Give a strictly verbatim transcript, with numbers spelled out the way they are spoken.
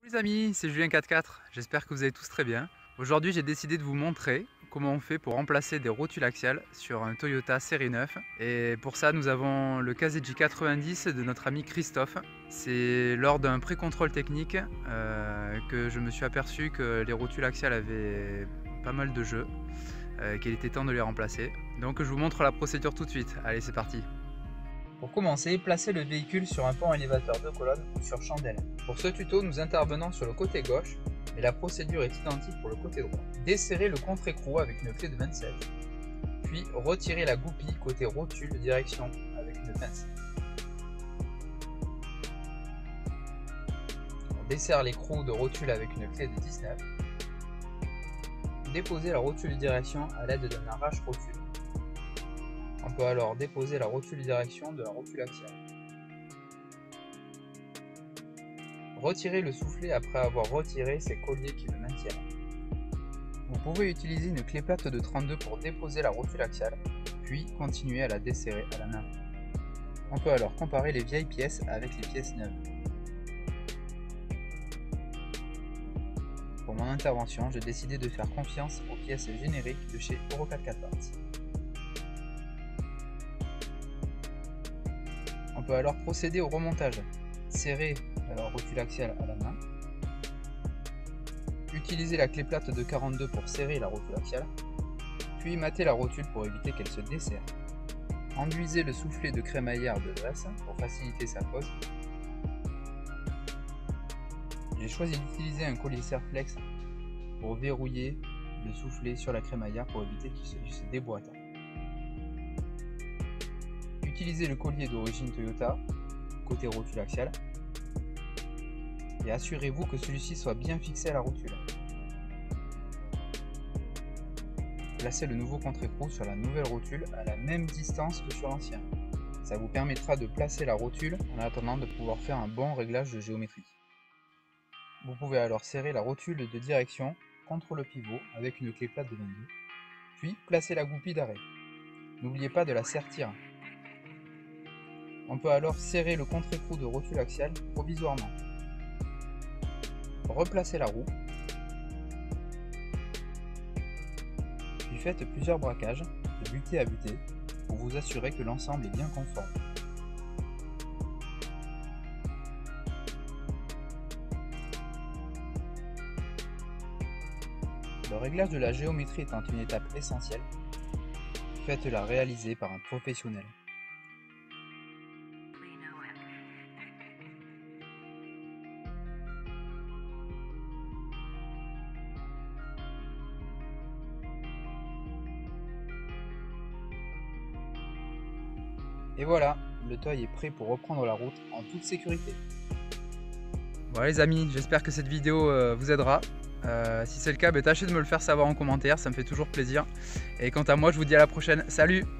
Les amis, c'est Julien quatre quatre, j'espère que vous allez tous très bien. Aujourd'hui j'ai décidé de vous montrer comment on fait pour remplacer des rotules axiales sur un Toyota série neuf. Et pour ça nous avons le K Z J quatre-vingt-dix de notre ami Christophe. C'est lors d'un pré-contrôle technique euh, que je me suis aperçu que les rotules axiales avaient pas mal de jeux, euh, qu'il était temps de les remplacer. Donc je vous montre la procédure tout de suite, allez c'est parti. Pour commencer, placez le véhicule sur un pont élévateur de colonne ou sur chandelle. Pour ce tuto, nous intervenons sur le côté gauche, mais la procédure est identique pour le côté droit. Desserrez le contre-écrou avec une clé de vingt-sept, puis retirez la goupille côté rotule de direction avec une pince. On desserre l'écrou de rotule avec une clé de dix-neuf. Déposez la rotule de direction à l'aide d'un arrache-rotule. On peut alors déposer la rotule de direction de la rotule axiale. Retirez le soufflet après avoir retiré ces colliers qui le maintiennent. Vous pouvez utiliser une clé plate de trente-deux pour déposer la rotule axiale, puis continuer à la desserrer à la main. On peut alors comparer les vieilles pièces avec les pièces neuves. Pour mon intervention, j'ai décidé de faire confiance aux pièces génériques de chez Euro quatre quatre Parts. On peut alors procéder au remontage. Serrer la rotule axiale à la main. Utilisez la clé plate de quarante-deux pour serrer la rotule axiale. Puis mater la rotule pour éviter qu'elle se desserre. Enduisez le soufflet de crémaillère de graisse pour faciliter sa pose. J'ai choisi d'utiliser un collier Serflex pour verrouiller le soufflet sur la crémaillère pour éviter qu'il se, se déboîte. Utilisez le collier d'origine Toyota, côté rotule axiale, et assurez-vous que celui-ci soit bien fixé à la rotule. Placez le nouveau contre-écrou sur la nouvelle rotule à la même distance que sur l'ancien. Ça vous permettra de placer la rotule en attendant de pouvoir faire un bon réglage de géométrie. Vous pouvez alors serrer la rotule de direction contre le pivot avec une clé plate de vingt-deux, puis placer la goupille d'arrêt. N'oubliez pas de la sertir. On peut alors serrer le contre-écrou de rotule axiale provisoirement. Replacez la roue. Puis faites plusieurs braquages de butée à butée pour vous assurer que l'ensemble est bien conforme. Le réglage de la géométrie étant une étape essentielle, faites-la réaliser par un professionnel. Et voilà, le toy est prêt pour reprendre la route en toute sécurité. Voilà les amis, j'espère que cette vidéo euh, vous aidera. Euh, si c'est le cas, bah, tâchez de me le faire savoir en commentaire, ça me fait toujours plaisir. Et quant à moi, je vous dis à la prochaine. Salut!